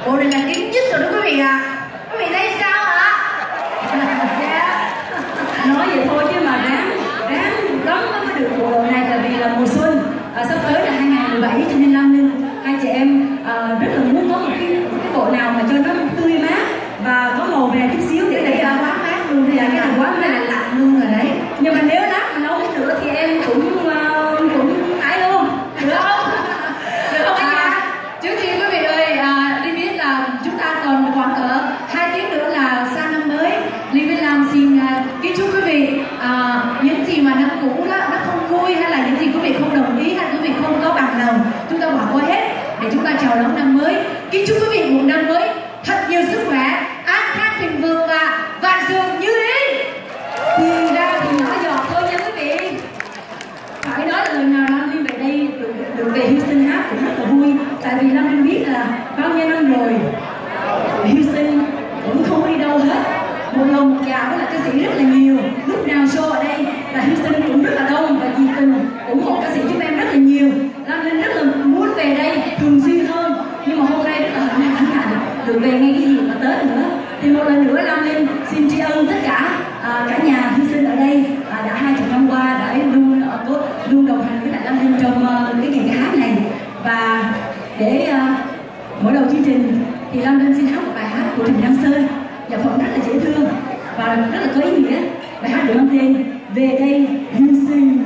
Bộ này là kín nhất rồi đó quý vị ạ. Quý vị thấy sao ạ? Nói vậy thôi chứ mà ráng lắm nó mới được bộ đồ này, tại vì là mùa xuân sắp tới là 2017, cho nên Lam Linh hai chị em rất là muốn có một cái bộ nào mà cho nó tươi mát và có màu vàng chút xíu để quá mát luôn, thì cái này quá mát lạnh luôn rồi đấy. Nhưng mà nếu lát mà nấu nữa thì em cũng ái luôn, được không? Được không anh? Trước tiên quý vị ơi, Linh biết là chúng ta còn khoảng cỡ 2 tiếng nữa là sang năm mới. Linh với Lam xin kính chúc quý vị những gì mà năm cũ đó nó không vui, hay là những gì quý vị không đồng ý, hay quý vị không có bằng lòng, chúng ta bỏ qua hết để chúng ta chào đón năm mới. Kính chúc quý vị một năm mới thật nhiều sức khỏe, an khang thịnh vượng và vạn sự như ý. Thì ra thì nhỏ giọt thôi nha quý vị. Phải nói là lần nào Lam Linh về đây được về Houston hát cũng rất là vui. Tại vì Lam Linh biết là bao nhiêu năm rồi Houston cũng không có đi đâu hết, một lòng một dạ với là ca sĩ rất là nhiều. Lúc nào show ở đây là Houston cũng rất là đông và nhiệt tình ủng hộ ca sĩ chúng em rất là nhiều. Lam Linh rất là muốn về đây thường xuyên hơn, nhưng mà hôm nay rất là hạnh được về ngay cái dịp mà Tết nữa. Thì một lần nữa Lam Linh xin tri ân tất cả cả nhà Houston ở đây đã 20 năm qua đã luôn đồng hành với lại Lam Linh trong cái nghề ca hát này. Và để mở đầu chương trình thì Lam Linh xin hát một bài hát của Trịnh Nam Sơn, nhạc phẩm rất là dễ thương và rất là có ý nghĩa. Bài hát được mang tên Về Đây Houston.